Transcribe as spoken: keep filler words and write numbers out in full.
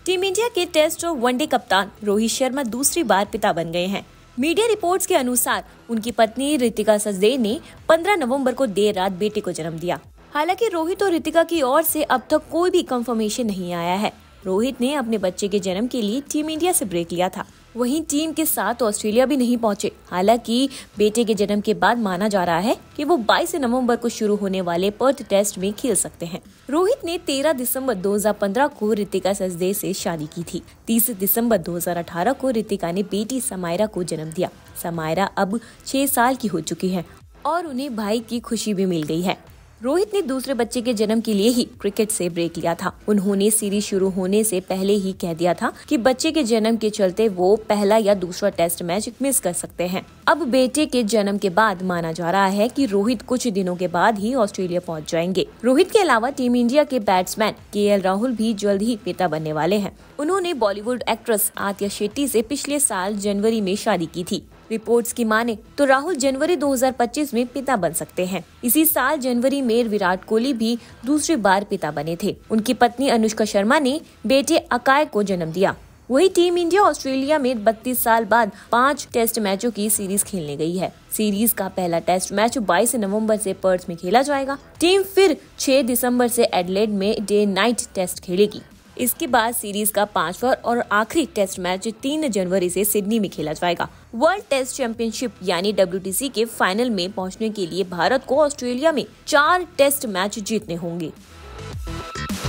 Team India के test और one day कप्तान रोहित शर्मा दूसरी बार पिता बन गए हैं। मीडिया रिपोर्ट्स के अनुसार उनकी पत्नी रितिका सचदेव ने पंद्रह नवंबर को देर रात बेटे को जन्म दिया। हालांकि रोहित और रितिका की ओर से अब तक कोई भी कंफर्मेशन नहीं आया है। रोहित ने अपने बच्चे के जन्म के लिए टीम इंडिया से ब्रेक लिया था। वहीं टीम के साथ ऑस्ट्रेलिया भी नहीं पहुंचे। हालांकि बेटे के जन्म के बाद माना जा रहा है कि वो बाईस नवंबर को शुरू होने वाले पर्थ टेस्ट में खेल सकते हैं। रोहित ने तेरह दिसंबर दो हज़ार पंद्रह को रितिका सचदेव से शादी की थी। तीस दिसंबर दो हज़ार अठारह को रितिका ने बेटी समायरा को जन्म दिया। समायरा अब छह साल की हो चुकी है और उन्हें भाई की खुशी भी मिल गई है। रोहित ने दूसरे बच्चे के जन्म के लिए ही क्रिकेट से ब्रेक लिया था। उन्होंने सीरीज शुरू होने से पहले ही कह दिया था कि बच्चे के जन्म के चलते वो पहला या दूसरा टेस्ट मैच मिस कर सकते हैं। अब बेटे के जन्म के बाद माना जा रहा है कि रोहित कुछ दिनों के बाद ही ऑस्ट्रेलिया पहुंच जाएंगे। रोहित के अलावा टीम इंडिया के बैट्समैन के एल राहुल भी जल्द ही पिता बनने वाले हैं। उन्होंने बॉलीवुड एक्ट्रेस आतिया शेट्टी से पिछले साल जनवरी में शादी की थी। रिपोर्ट्स की माने तो राहुल जनवरी दो हज़ार पच्चीस में पिता बन सकते हैं। इसी साल जनवरी में विराट कोहली भी दूसरी बार पिता बने थे। उनकी पत्नी अनुष्का शर्मा ने बेटे अकाय को जन्म दिया। वही टीम इंडिया ऑस्ट्रेलिया में बत्तीस साल बाद पाँच टेस्ट मैचों की सीरीज खेलने गई है। सीरीज का पहला टेस्ट मैच बाईस नवंबर से पर्थ में खेला जाएगा। टीम फिर छह दिसंबर से एडिलेड में डे नाइट टेस्ट खेलेगी। इसके बाद सीरीज का पांचवा और आखिरी टेस्ट मैच तीन जनवरी से सिडनी में खेला जाएगा। वर्ल्ड टेस्ट चैंपियनशिप यानी डब्ल्यू टी सी के फाइनल में पहुंचने के लिए भारत को ऑस्ट्रेलिया में चार टेस्ट मैच जीतने होंगे।